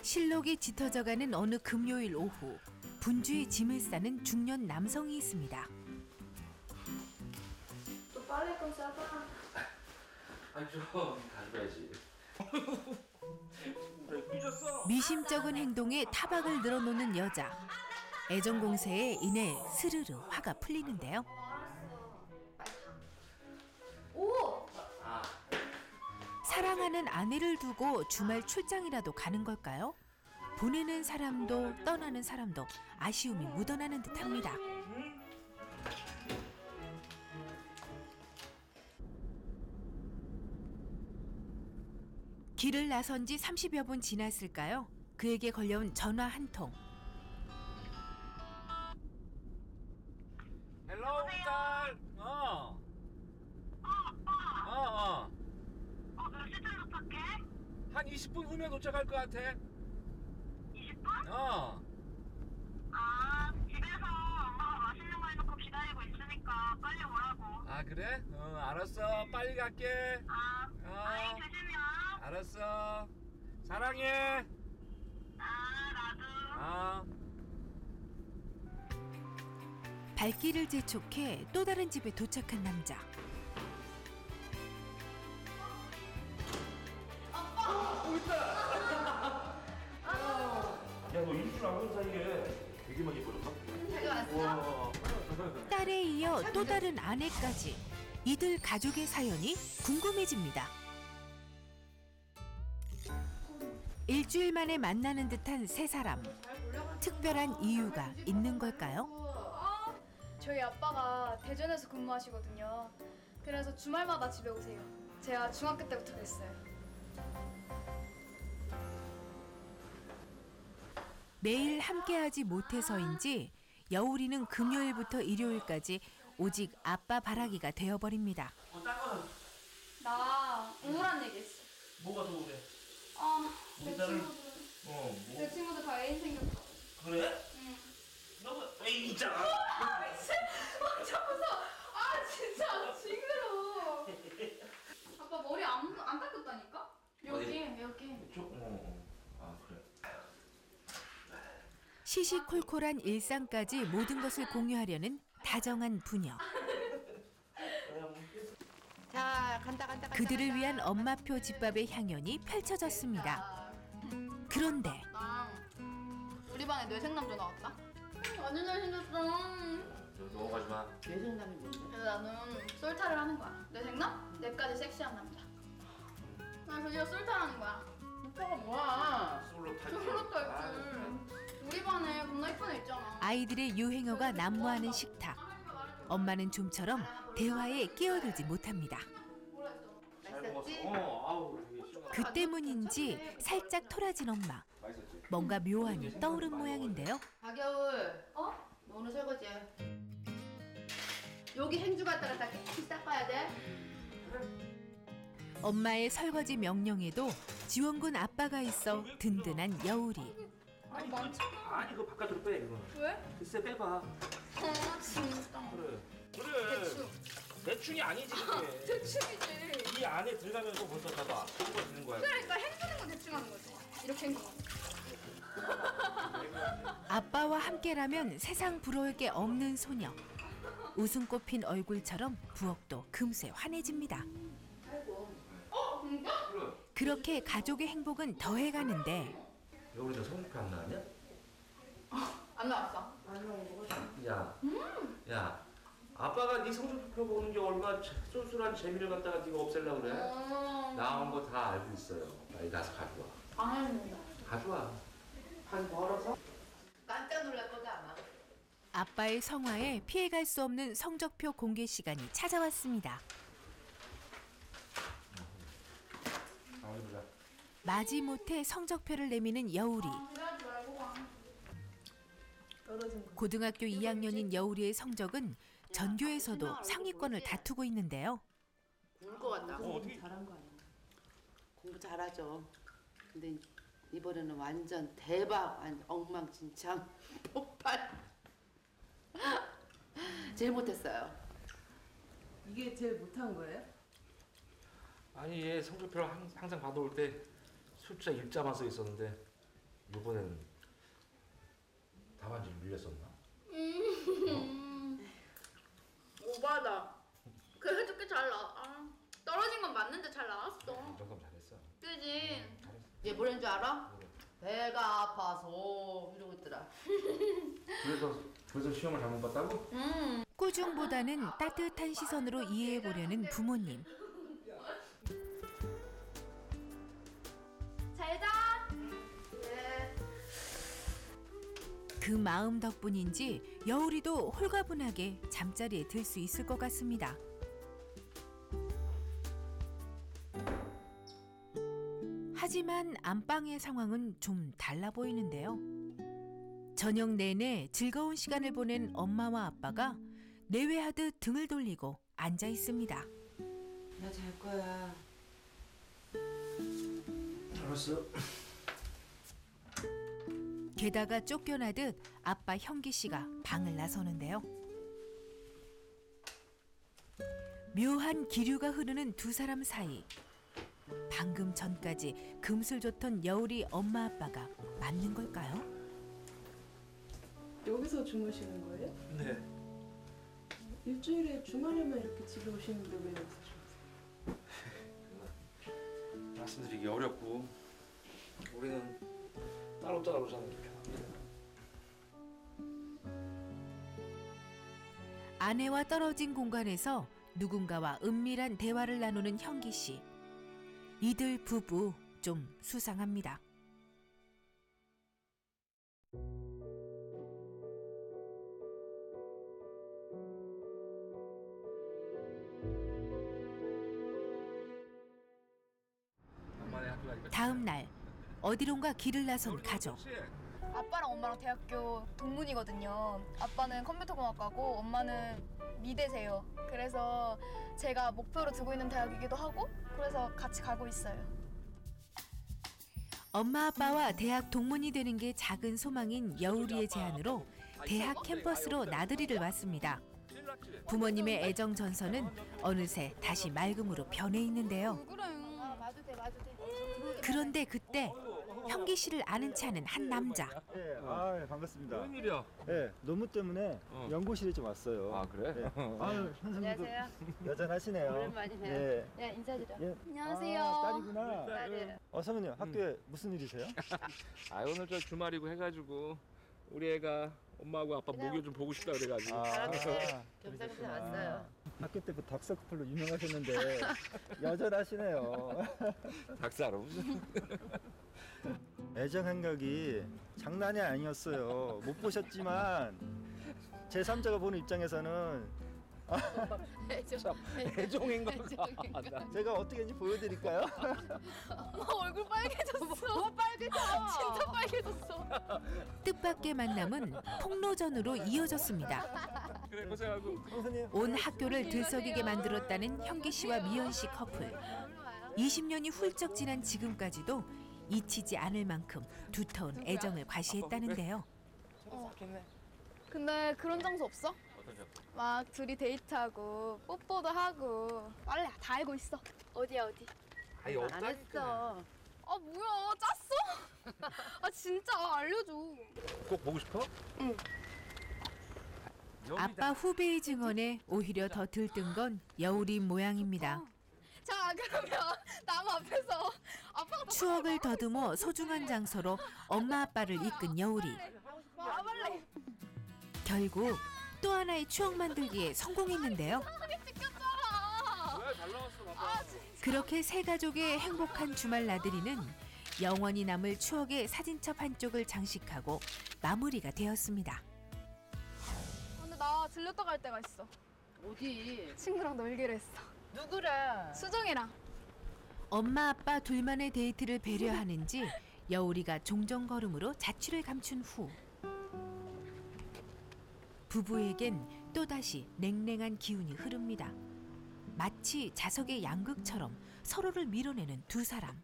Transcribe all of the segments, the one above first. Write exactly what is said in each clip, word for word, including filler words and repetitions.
실록이 짙어져가는 어느 금요일 오후, 분주히 짐을 싸는 중년 남성이 있습니다. 또 빨래 건 싸봐. 아니 좀 가져가야지. 삐졌어. 미심쩍은 행동에 타박을 늘어놓는 여자. 애정 공세에 인해 스르르 화가 풀리는데요. 오! 아. 사랑하는 아내를 두고 주말 출장이라도 가는 걸까요? 보내는 사람도 떠나는 사람도 아쉬움이 묻어나는 듯합니다. 길을 나선 지 삼십여 분 지났을까요? 그에게 걸려온 전화 한 통. 헬로 딸. 어. 어 어. 어, 몇 시쯤 도착해? 한 이십 분 후면 도착할 것 같아. 이십 분? 어. 아, 집에서 엄마가 맛있는 거 해놓고 기다리고 있으니까 빨리 오라고. 아 그래? 어 알았어. 빨리 갈게. 아, 어. 아이, 조심히 와. 알았어. 사랑해. 아, 나도. 아. 발길을 재촉해 또 다른 집에 도착한 남자. 야 너 일주일 안 본 사이에 되게 많이 버렸나? 잘 왔어? 딸에 이어 또 다른 아내까지. 이들 가족의 사연이 궁금해집니다. 일주일 만에 만나는 듯한 세 사람. 특별한 이유가 있는 걸까요? 아, 저희 아빠가 대전에서 근무하시거든요. 그래서 주말마다 집에 오세요. 제가 중학교 때부터 그랬어요. 매일 함께하지 못해서인지 여울이는 금요일부터 일요일까지 오직 아빠 바라기가 되어버립니다. 어, 딴 거는 나 우울한 얘기 했어. 뭐가 더 그래? 아, 내 우리 딸은- 친구들. 어, 뭐? 내 친구들 다 애인 생겼어. 그래? 응. 너무 에이 있잖아. 아, 자꾸 서. 아, 진짜 징그러워. 아빠 머리 안, 안 깎았다니까? 여기, 여기. 저, 어, 어. 아 그래. 시시콜콜한 일상까지 모든 것을 공유하려는 다정한 부녀. 자, 간다 간다 간다. 그들을 위한 엄마표 집밥의 향연이 펼쳐졌습니다. 그런데 나 우리 반에 뇌생남자 나왔다? 완전 잘생겼어. 너 넘어가지 마. 뇌생남이 뭔데? 그래서 나는 솔타를 하는 거야. 뇌생남? 내까지 섹시한 남자. 나 드디어 솔타를 하는 거야. 오빠가 뭐야? 솔로 탈출. 솔로 탈출. 우리 반에 겁나 이쁜 애 있잖아. 아이들의 유행어가 난무하는 식탁. 엄마는 좀처럼 대화에 끼어들지 못합니다. 뭐라 했어? 잘 먹었어. 맛있었지? 어, 아우 되게 시원하다. 그 때문인지 살짝 토라진 엄마. 맛있었지. 뭔가 묘함이 떠오른 모양인데요. 박여울, 어? 너 오늘 설거지 해. 여기 행주 갖다가 다 깨끗이 닦아야 돼. 엄마의 설거지 명령에도 지원군 아빠가 있어 든든한 여울이. 아니 많잖아. 아니 그거 바깥으로 빼 이거. 왜? 글쎄 빼봐. 아, 진짜. 그래. 그래. 대충. 대충이 아니지 그게. 대충이지. 이 안에 들어가면서 벌써 봐봐. 한거 드는 거야. 그러니까 행주는 건 대충 하는 거지. 이렇게 행동하는 거. 아빠와 함께라면 세상 부러울 게 없는 소녀. 웃음꽃 핀 얼굴처럼 부엌도 금세 환해집니다. 어? 진짜? 그래. 그렇게 가족의 행복은 더해가는데 여울이 너 성적표 안 나왔냐? 안 나왔어. 야. 야. 아빠가 네 성적표 보는 게 얼마나 쏠쏠한 재미를 갖다가 네가 없애려고 그래? 음. 나온 거 다 알고 있어요. 빨리 가서 가져와. 안 했는데. 가져와. 간 멀어서? 깜짝 놀랄 거지 아마. 아빠의 성화에 피해갈 수 없는 성적표 공개 시간이 찾아왔습니다. 아, 어디 보자. 마지못해 성적표를 내미는 여울이. 기다리지 말고 가. 고등학교 이 학년인 여울이의 성적은 전교에서도 상위권을 다투고 있는데요. 울 것 같다. 어, 어떻게 잘한 거 아니야? 공부 잘하죠. 근데 이번에는 완전 대박, 완전 엉망진창 폭발. 제일 못했어요. 이게 제일 못한 거예요? 아니 얘 성적표를 항- 항상 받아올 때 숫자 일자만 써 있었는데 이번엔 답안지를 밀렸었나? 오바다. 그래도 꽤 잘 나와. 아, 떨어진 건 맞는데 잘 나왔어. 이 정도면 잘했어. 그지? 얘 뭐라는 줄 알아? 배가 아파서 이러고 있더라. 그래서 그래서 시험을 잘못 봤다고? 꾸중보다는 따뜻한 시선으로 이해해보려는 부모님. 잘 자. 그 마음 덕분인지 여울이도 홀가분하게 잠자리에 들 수 있을 것 같습니다. 하지만 안방의 상황은 좀 달라 보이는데요. 저녁 내내 즐거운 시간을 보낸 엄마와 아빠가 내외하듯 등을 돌리고 앉아 있습니다. 나 잘 거야. 알았어. 게다가 쫓겨나듯 아빠 형기 씨가 방을 나서는데요. 묘한 기류가 흐르는 두 사람 사이. 방금 전까지 금슬 좋던 여울이 엄마 아빠가 맞는 걸까요? 여기서 주무시는 거예요? 네. 일주일에 주말에만 이렇게 집에 오시는데 왜 여기서 주무세요? 말씀드리기 어렵고 우리는 따로 따로 사는 게 편합니다. 아내와 떨어진 공간에서 누군가와 은밀한 대화를 나누는 형기 씨. 이들 부부 좀 수상합니다. 다음 날 어디론가 길을 나선 가족. 아빠랑 엄마랑 대학교 동문이거든요. 아빠는 컴퓨터공학과고 엄마는 미대세요. 그래서 제가 목표로 두고 있는 대학이기도 하고 그래서 같이 가고 있어요. 엄마 아빠와 대학 동문이 되는 게 작은 소망인 여울이의 제안으로 대학 캠퍼스로 나들이를 왔습니다. 부모님의 애정 전선은 어느새 다시 맑음으로 변해 있는데요. 그래요. 마도 돼, 마도 돼. 그런데 그때 형기 씨를 아는 체 않은 한 남자. 네, 아 반갑습니다. 웬일이야? 네, 노무 때문에 어. 연구실에 좀 왔어요. 아 그래? 네. 아유, 선생님도 안녕하세요. 여전하시네요. 오랜만이네요. 네. 야, 인사드려. 예. 안녕하세요. 아, 딸이구나. 딸이에요. 어, 선배님 학교에 무슨 일이세요? 아 오늘 저 주말이고 해가지고 우리 애가 엄마하고 아빠 목요 좀 보고 싶다 그래가지고. 아, 겸사겸사 왔어요. 학교 때부터 닥서커플로 유명하셨는데 여전하시네요. 닭사로. 애정 행각이 장난이 아니었어요. 못 보셨지만 제삼자가 보는 입장에서는 애종인 거. 제가 어떻게 했는지 보여드릴까요? 엄마 얼굴 빨개졌어. 뭐 빨개져? 진짜 빨개졌어. 뜻밖의 만남은 폭로전으로 이어졌습니다. 그래 고생하고. 선생님. 온 학교를 들썩이게 만들었다는 형기 씨와 미연 씨 커플. 이십 년이 훌쩍 지난 지금까지도 잊히지 않을 만큼 두터운 애정을 과시했다는데요. 근데 그런 장소 없어? 어떤 점? 막 둘이 데이트하고 뽀뽀도 하고 빨리 다 알고 있어. 어디야 어디? 아니 안 없다니까. 했어. 아 뭐야 짰어? 아 진짜 알려줘. 꼭 보고 싶어? 응. 아빠 후배의 증언에 오히려 더 들뜬 건 여울이 모양입니다. 자 그러면 나무 앞에서 아빠가 추억을 더듬어 소중한 장소로 엄마 아빠를 이끈 여울이. 나발래. 결국 또 하나의 추억 만들기에 성공했는데요. 찍혔잖아. 뭐야 잘 나왔어 봐봐. 그렇게 세 가족의 행복한 주말 나들이는 영원히 남을 추억의 사진첩 한쪽을 장식하고 마무리가 되었습니다. 근데 나 들렸다 갈 때가 있어. 어디? 친구랑 놀기로 했어. 누구랑? 수정이랑. 엄마 아빠 둘만의 데이트를 배려하는지 여울이가 종종 걸음으로 자취를 감춘 후 부부에겐 또다시 냉랭한 기운이 흐릅니다. 마치 자석의 양극처럼 서로를 밀어내는 두 사람.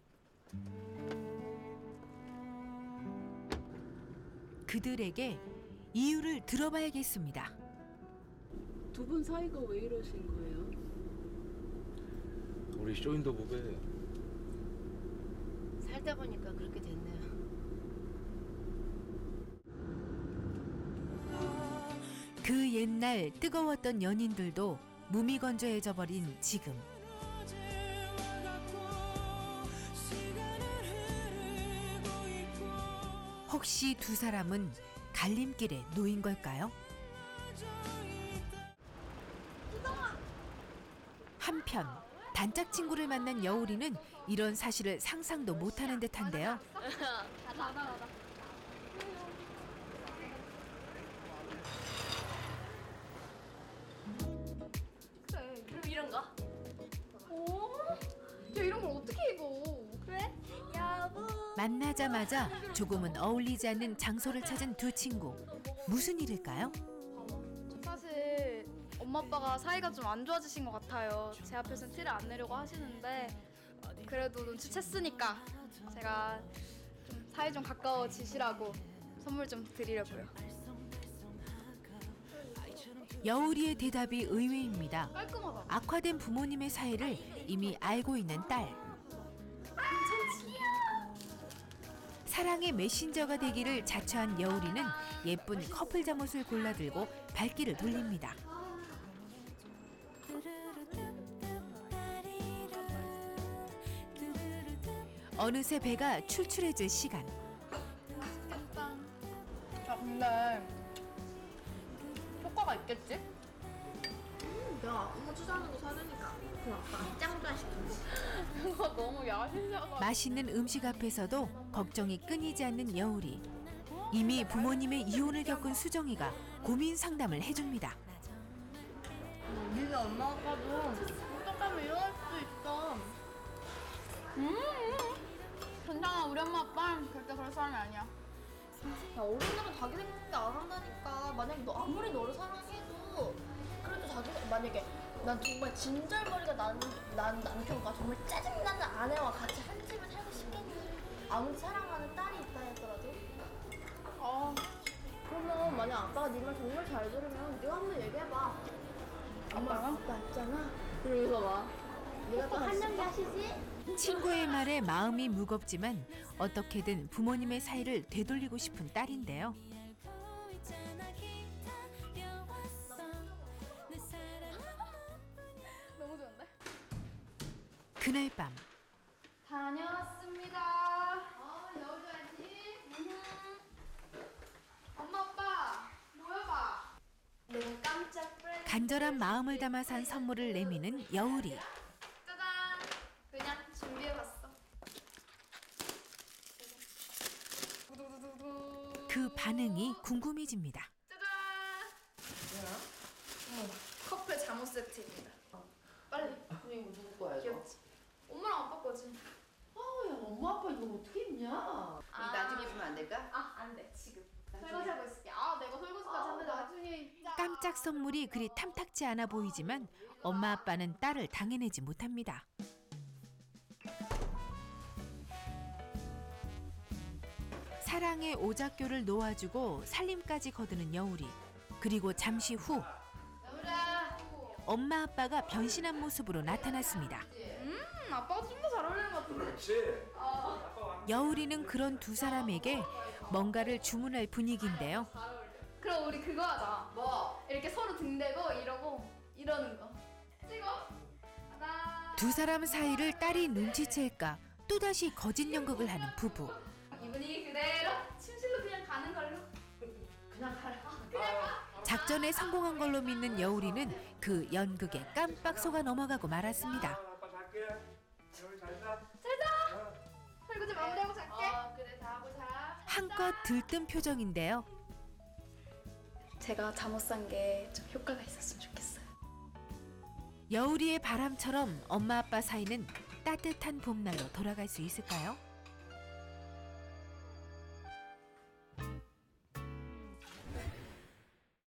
그들에게 이유를 들어봐야겠습니다. 두 분 사이가 왜 이러신 거예요? 우리 쇼인도 보게. 살다 보니까 그렇게 됐네요. 그 옛날 뜨거웠던 연인들도 무미건조해져 버린 지금. 혹시 두 사람은 갈림길에 놓인 걸까요? 한편 단짝 친구를 만난 여울이는 이런 사실을 상상도 못하는 듯한데요. 그래, 그럼 이런가? 오, 야 이런 걸 어떻게 입어? 그래? 여보. 만나자마자 조금은 어울리지 않는 장소를 찾은 두 친구. 무슨 일일까요? 사실 엄마 아빠가 사이가 좀 안 좋아지신 것 같아요. 제 앞에서는 티를 안 내려고 하시는데 그래도 눈치챘으니까 제가 좀 사이 좀 가까워지시라고 선물 좀 드리려고요. 여울이의 대답이 의외입니다. 깔끔하다. 악화된 부모님의 사이를 이미 알고 있는 딸. 사랑의 메신저가 되기를 자처한 여울이는 예쁜 커플 잠옷을 골라들고 발길을 돌립니다. 어느새 배가 출출해질 시간. 야 근데 효과가 있겠지? 내가 엄마 투자하는 거 사주니까 그럼 아빠 짱도 안 시켜. 이거 너무 야심차가. 맛있는 음식 앞에서도 걱정이 끊이지 않는 여울이. 이미 부모님의 이혼을 겪은 수정이가 고민 상담을 해줍니다. 니네 엄마 아빠도 똑똑하면 이혼할 수도 있어. 음, 괜찮아. 우리 엄마 아빠 절대 그럴 사람이 아니야. 야, 어른들은 자기 생각밖에 안 한다니까. 만약에 너 아무리 너를 사랑해도 그래도 자기 만약에 난 정말 진절머리가 나는 난 남편과 정말 짜증나는 아내와 같이 한 집에 살고 싶겠니? 아무리 사랑하는 딸이 있다 했더라도. 아, 그러면 만약 아빠가 네 말 정말 잘 들으면 네가 한번 얘기해봐. 엄마가? 아빠 있잖아. 그러면서 봐. 네가 또 한연기 하시지? 친구의 말에 마음이 무겁지만 어떻게든 부모님의 사이를 되돌리고 싶은 딸인데요. 너무 좋은데? 그날 밤 다녀왔습니다. 아, 여자지? 엄마 아빠 모여봐. 내가 깜짝 프렌즈. 간절한 마음을 담아 산 선물을 내미는 여울이. 짜잔. 그냥 준비해봤어. 두두두두두. 그 반응이 궁금해집니다. 짜잔. 뭐야? 어, 커플 잠옷 세트입니다. 빨리. 이거 누구 거야 이거? 귀엽지? 엄마랑 아빠 거지. 아야 엄마 아빠 이거 어떻게 입냐? 이거 나중에 입으면 안 될까? 아, 안 돼. 지금. 설거지하고 있을게. 아, 내가 설거지까지 하는데 나중에 입자. 깜짝 선물이 그리 탐탁지 않아 보이지만 엄마 아빠는 딸을 당해내지 못합니다. 사랑의 오작교를 놓아주고 살림까지 거두는 여울이. 그리고 잠시 후 엄마 아빠가 변신한 모습으로 나타났습니다. 음, 아빠가 좀 더 잘 어울리는 것 같은데. 그렇지. 여울이는 그런 두 사람에게 뭔가를 주문할 분위기인데요. 그럼 우리 그거 하자. 뭐? 이렇게 서로 등대고 이러고 이러는 거. 찍어. 하나. 두 사람 사이를 딸이 눈치챌까 또다시 거짓 연극을 하는 부부. 이 분위기 그대로 침실로 그냥 가는 걸로. 그냥 가라. 작전에 성공한 걸로 믿는 여울이는 그 연극에 깜빡 속아 넘어가고 말았습니다. 아빠 잘게. 여기 잘 자. 설거지 마무리하고 잘게. 어 그래 다 하고 자. 한껏 들뜬 표정인데요. 제가 잠옷 산 게 좀 효과가 있었으면 좋겠어요. 여울이의 바람처럼 엄마 아빠 사이는 따뜻한 봄날로 돌아갈 수 있을까요?